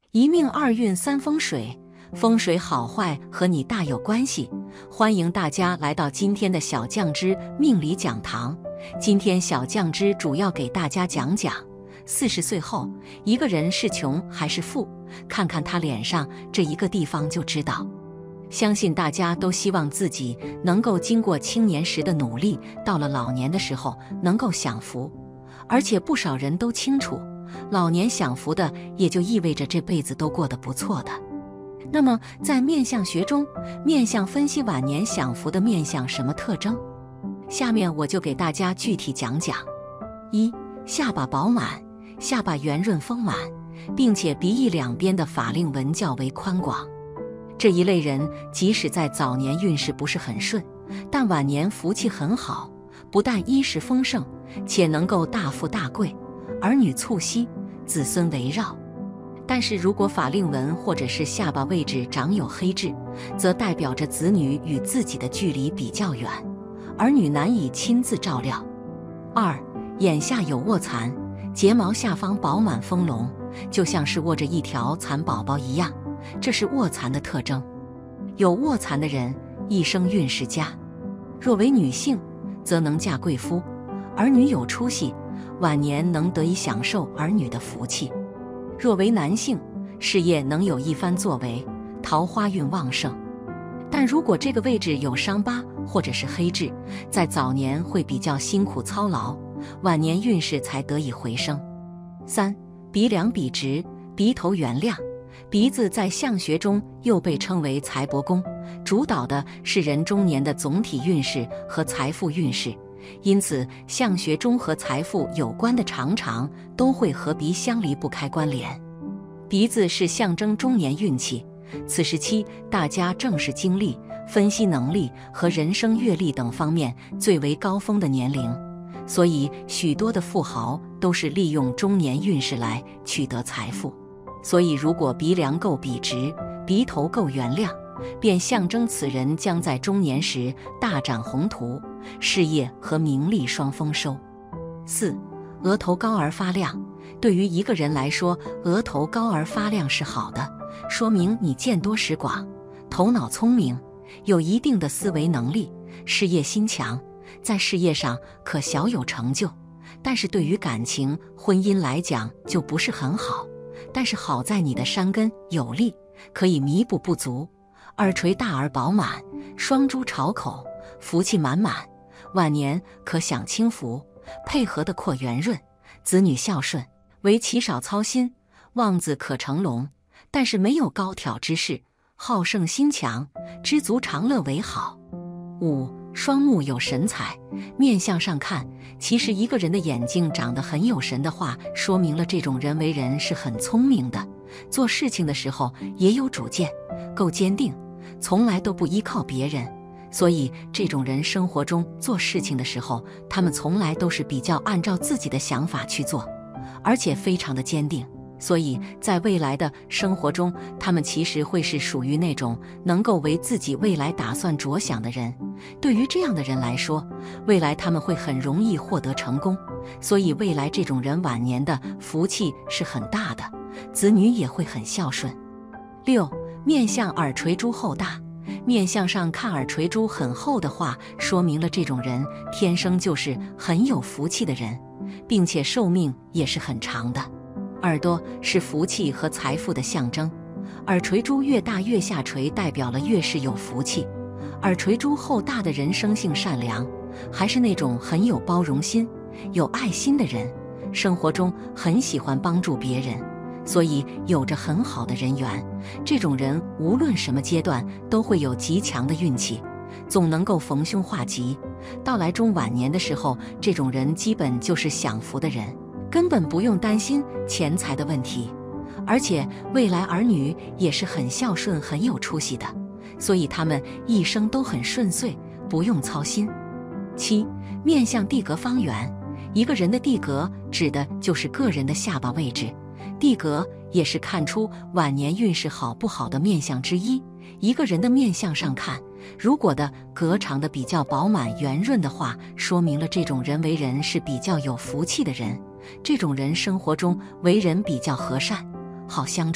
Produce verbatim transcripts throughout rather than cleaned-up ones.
一命二运三风水，风水好坏和你大有关系。欢迎大家来到今天的小酱汁命理讲堂。今天小酱汁主要给大家讲讲，四十岁后一个人是穷还是富，看看他脸上这一个地方就知道。相信大家都希望自己能够经过青年时的努力，到了老年的时候能够享福，而且不少人都清楚，老年享福的也就意味着这辈子都过得不错的。那么在面相学中，面相分析晚年享福的面相什么特征？下面我就给大家具体讲讲。一、下巴饱满，下巴圆润丰满，并且鼻翼两边的法令纹较为宽广。这一类人即使在早年运势不是很顺，但晚年福气很好，不但衣食丰盛，且能够大富大贵，儿女促膝，子孙围绕。但是如果法令纹或者是下巴位置长有黑痣，则代表着子女与自己的距离比较远，儿女难以亲自照料。二、眼下有卧蚕，睫毛下方饱满丰隆，就像是握着一条蚕宝宝一样，这是卧蚕的特征。有卧蚕的人一生运势佳，若为女性，则能嫁贵夫，儿女有出息，晚年能得以享受儿女的福气。若为男性，事业能有一番作为，桃花运旺盛。但如果这个位置有伤疤或者是黑痣，在早年会比较辛苦操劳，晚年运势才得以回升。三、鼻梁笔直，鼻头圆亮。鼻子在相学中又被称为财帛宫，主导的是人中年的总体运势和财富运势，因此相学中和财富有关的常常都会和鼻相离不开关联。鼻子是象征中年运气，此时期大家正是经历、分析能力和人生阅历等方面最为高峰的年龄，所以许多的富豪都是利用中年运势来取得财富。所以如果鼻梁够笔直，鼻头够圆亮，便象征此人将在中年时大展宏图，事业和名利双丰收。四、额头高而发亮。对于一个人来说，额头高而发亮是好的，说明你见多识广，头脑聪明，有一定的思维能力，事业心强，在事业上可小有成就。但是对于感情、婚姻来讲就不是很好，但是好在你的山根有力，可以弥补不足。耳垂大而饱满，双珠朝口，福气满满，晚年可享清福，配合的廓圆润，子女孝顺，为其少操心，望子可成龙。但是没有高挑之势，好胜心强，知足常乐为好。五、双目有神采。面相上看，其实一个人的眼睛长得很有神的话，说明了这种人为人是很聪明的，做事情的时候也有主见，够坚定，从来都不依靠别人。所以这种人生活中做事情的时候，他们从来都是比较按照自己的想法去做，而且非常的坚定。所以在未来的生活中，他们其实会是属于那种能够为自己未来打算着想的人。对于这样的人来说，未来他们会很容易获得成功，所以未来这种人晚年的福气是很大的，子女也会很孝顺。六、面相耳垂珠厚大。面相上看耳垂珠很厚的话，说明了这种人天生就是很有福气的人，并且寿命也是很长的。耳朵是福气和财富的象征，耳垂珠越大越下垂，代表了越是有福气。耳垂珠厚大的人生性善良，还是那种很有包容心、有爱心的人，生活中很喜欢帮助别人，所以有着很好的人缘。这种人无论什么阶段都会有极强的运气，总能够逢凶化吉。到来中晚年的时候，这种人基本就是享福的人，根本不用担心钱财的问题，而且未来儿女也是很孝顺很有出息的，所以他们一生都很顺遂，不用操心。七、面相地格方圆。一个人的地格指的就是个人的下巴位置，地格也是看出晚年运势好不好的面相之一。一个人的面相上看，如果的格长得比较饱满圆润的话，说明了这种人为人是比较有福气的人。这种人生活中为人比较和善，好相处，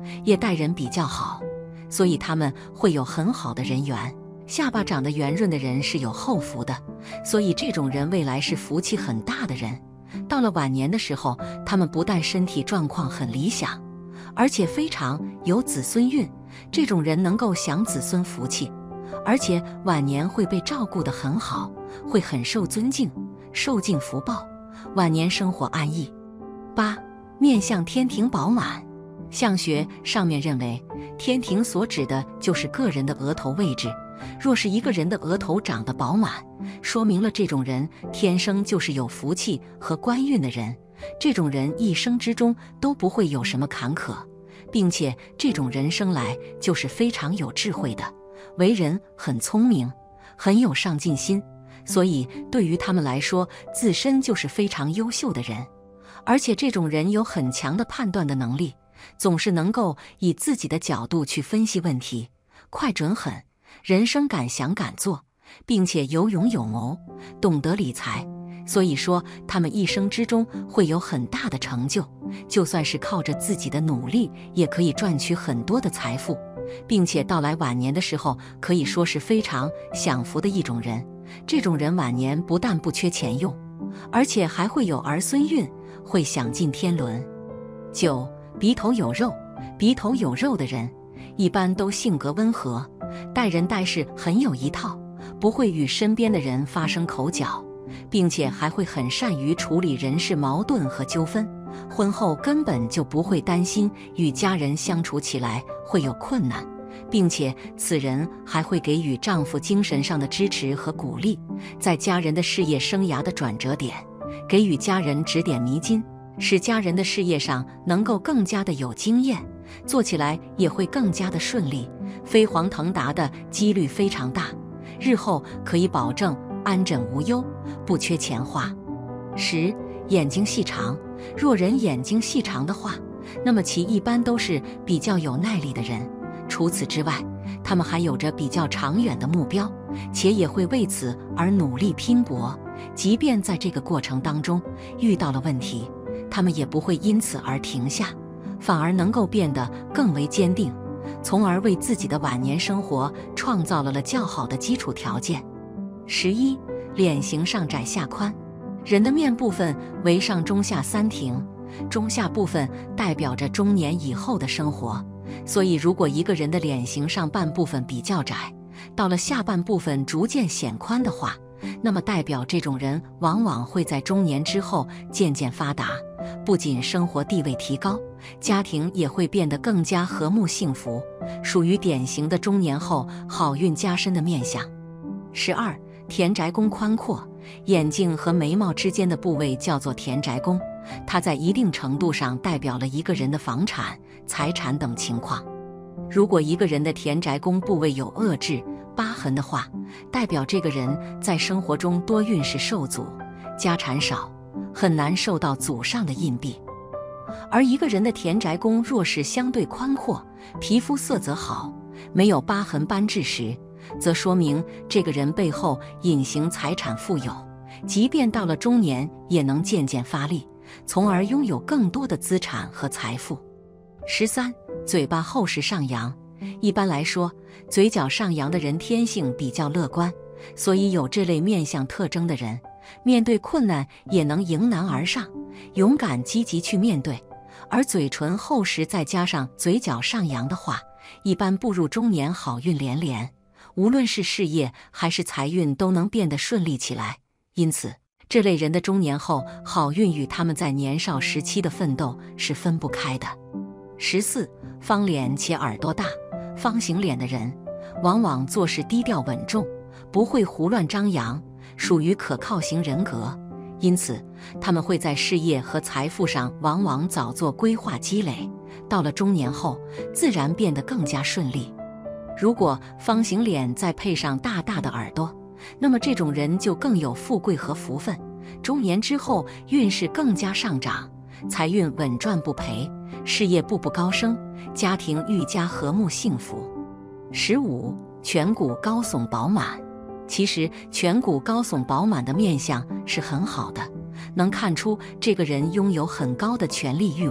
也待人比较好，所以他们会有很好的人缘。下巴长得圆润的人是有后福的，所以这种人未来是福气很大的人。到了晚年的时候，他们不但身体状况很理想，而且非常有子孙运，这种人能够享子孙福气，而且晚年会被照顾得很好，会很受尊敬，受尽福报，晚年生活安逸。八、面相天庭饱满。相学上面认为，天庭所指的就是个人的额头位置。若是一个人的额头长得饱满，说明了这种人天生就是有福气和官运的人，这种人一生之中都不会有什么坎坷，并且这种人生来就是非常有智慧的，为人很聪明，很有上进心，所以对于他们来说，自身就是非常优秀的人。而且这种人有很强的判断的能力，总是能够以自己的角度去分析问题，快准狠，人生敢想敢做，并且有勇有谋，懂得理财。所以说他们一生之中会有很大的成就，就算是靠着自己的努力也可以赚取很多的财富，并且到来晚年的时候可以说是非常享福的一种人。这种人晚年不但不缺钱用，而且还会有儿孙运，会享尽天伦。九、鼻头有肉。鼻头有肉的人一般都性格温和，待人待事很有一套，不会与身边的人发生口角，并且还会很善于处理人事矛盾和纠纷。婚后根本就不会担心与家人相处起来会有困难，并且此人还会给予丈夫精神上的支持和鼓励，在家人的事业生涯的转折点，给予家人指点迷津，使家人的事业上能够更加的有经验，做起来也会更加的顺利，飞黄腾达的几率非常大，日后可以保证安枕无忧，不缺钱花。十、眼睛细长。若人眼睛细长的话，那么其一般都是比较有耐力的人。除此之外，他们还有着比较长远的目标，且也会为此而努力拼搏，即便在这个过程当中遇到了问题，他们也不会因此而停下，反而能够变得更为坚定，从而为自己的晚年生活创造了了较好的基础条件。十一、脸型上窄下宽。人的面部分为上中下三庭，中下部分代表着中年以后的生活，所以如果一个人的脸型上半部分比较窄，到了下半部分逐渐显宽的话，那么代表这种人往往会在中年之后渐渐发达，不仅生活地位提高，家庭也会变得更加和睦幸福，属于典型的中年后好运加深的面相。十二、田宅宫宽阔。眼睛和眉毛之间的部位叫做田宅宫，它在一定程度上代表了一个人的房产、财产等情况。如果一个人的田宅宫部位有恶痣、疤痕的话，代表这个人在生活中多运势受阻，家产少，很难受到祖上的印庇。而一个人的田宅宫若是相对宽阔，皮肤色泽好，没有疤痕斑痣时，则说明这个人背后隐形财产富有，即便到了中年也能渐渐发力，从而拥有更多的资产和财富。十三、嘴巴厚实上扬。一般来说，嘴角上扬的人天性比较乐观，所以有这类面相特征的人，面对困难也能迎难而上，勇敢积极去面对。而嘴唇厚实再加上嘴角上扬的话，一般步入中年好运连连，无论是事业还是财运都能变得顺利起来。因此，这类人的中年后好运与他们在年少时期的奋斗是分不开的。十四、方脸且耳朵大。方形脸的人往往做事低调稳重，不会胡乱张扬，属于可靠型人格，因此他们会在事业和财富上往往早做规划积累，到了中年后自然变得更加顺利。如果方形脸再配上大大的耳朵，那么这种人就更有富贵和福分，中年之后运势更加上涨，财运稳赚不赔，事业步步高升，家庭愈加和睦幸福。十五、颧骨高耸饱满。其实颧骨高耸饱满的面相是很好的，能看出这个人拥有很高的权力欲望，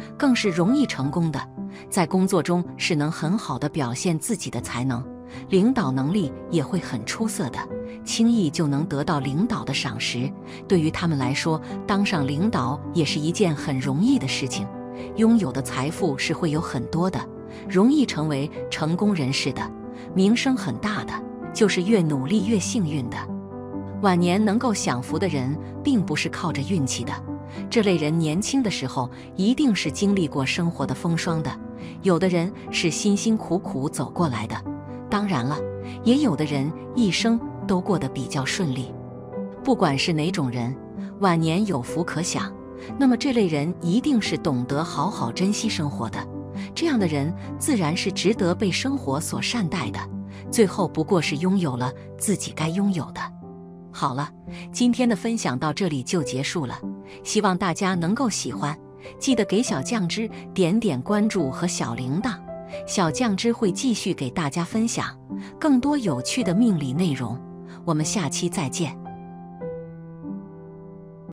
更是容易成功的。在工作中是能很好的表现自己的才能，领导能力也会很出色的，轻易就能得到领导的赏识。对于他们来说，当上领导也是一件很容易的事情。拥有的财富是会有很多的，容易成为成功人士的，名声很大的，就是越努力越幸运的。晚年能够享福的人，并不是靠着运气的，这类人年轻的时候一定是经历过生活的风霜的，有的人是辛辛苦苦走过来的，当然了，也有的人一生都过得比较顺利。不管是哪种人，晚年有福可享，那么这类人一定是懂得好好珍惜生活的，这样的人自然是值得被生活所善待的，最后不过是拥有了自己该拥有的。好了，今天的分享到这里就结束了，希望大家能够喜欢，记得给小酱汁点点关注和小铃铛，小酱汁会继续给大家分享更多有趣的命理内容，我们下期再见。